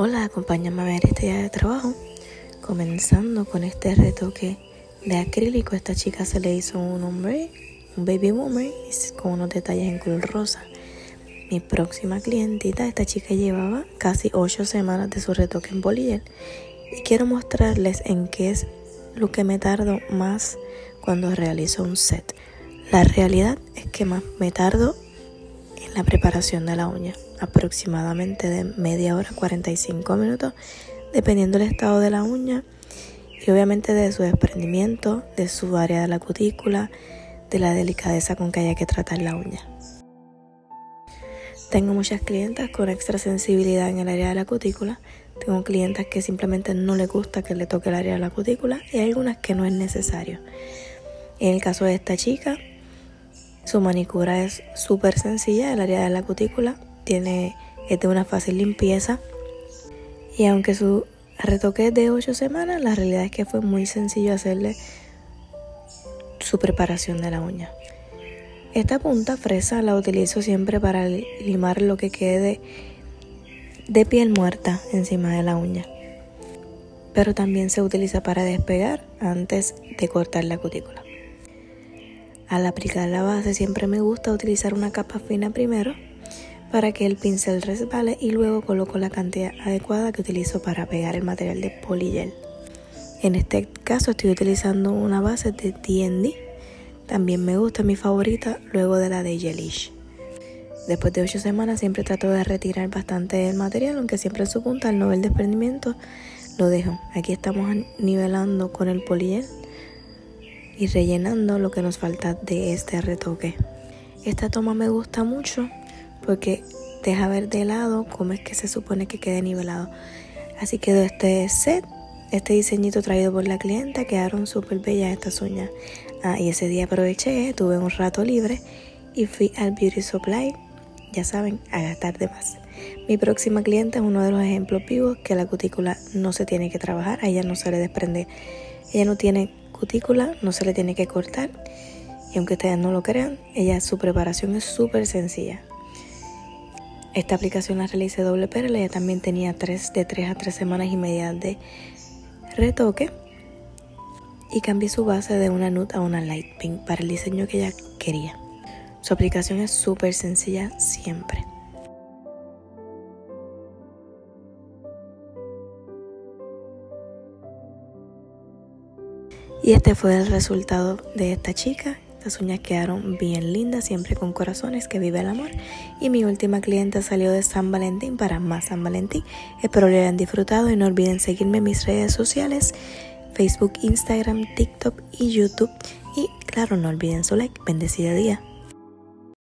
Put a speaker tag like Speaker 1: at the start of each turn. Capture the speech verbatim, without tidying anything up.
Speaker 1: Hola, acompáñame a ver este día de trabajo, comenzando con este retoque de acrílico. Esta chica se le hizo un ombre, un baby boomer con unos detalles en color rosa. Mi próxima clientita, esta chica llevaba casi ocho semanas de su retoque en polygel y quiero mostrarles en qué es lo que me tardo más cuando realizo un set. La realidad es que más me tardo en la preparación de la uña, aproximadamente de media hora a cuarenta y cinco minutos, dependiendo del estado de la uña y obviamente de su desprendimiento, de su área de la cutícula, de la delicadeza con que haya que tratar la uña. Tengo muchas clientas con extra sensibilidad en el área de la cutícula. Tengo clientas que simplemente no les gusta que le toque el área de la cutícula y hay algunas que no es necesario. En el caso de esta chica, su manicura es súper sencilla. El área de la cutícula tiene, es de una fácil limpieza. Y aunque su retoque es de ocho semanas, la realidad es que fue muy sencillo hacerle su preparación de la uña. Esta punta fresa la utilizo siempre para limar lo que quede de piel muerta encima de la uña. Pero también se utiliza para despegar antes de cortar la cutícula. Al aplicar la base siempre me gusta utilizar una capa fina primero para que el pincel resbale y luego coloco la cantidad adecuada que utilizo para pegar el material de polygel. En este caso estoy utilizando una base de D and D. También me gusta, mi favorita, luego de la de Gelish. Después de ocho semanas siempre trato de retirar bastante del material, aunque siempre en su punta al no ver desprendimiento lo dejo. Aquí estamos nivelando con el polygel y rellenando lo que nos falta de este retoque. Esta toma me gusta mucho porque deja ver de lado cómo es que se supone que quede nivelado. Así quedó este set, este diseñito traído por la clienta. Quedaron súper bellas estas uñas. Ah, y ese día aproveché, tuve un rato libre y fui al Beauty Supply, ya saben, a gastar de más. Mi próxima clienta es uno de los ejemplos vivos que la cutícula no se tiene que trabajar, a ella no se le desprende, ella no tiene cutícula, no se le tiene que cortar. Y aunque ustedes no lo crean, ella, su preparación es súper sencilla. Esta aplicación la realicé doble perla, ella también tenía tres, de tres a tres semanas y media de retoque. Y cambié su base de una nude a una light pink para el diseño que ella quería. Su aplicación es súper sencilla siempre. Y este fue el resultado de esta chica. Estas uñas quedaron bien lindas, siempre con corazones, que vive el amor. Y mi última clienta salió de San Valentín para más San Valentín. Espero lo hayan disfrutado y no olviden seguirme en mis redes sociales: Facebook, Instagram, TikTok y YouTube. Y claro, no olviden su like. Bendecido día.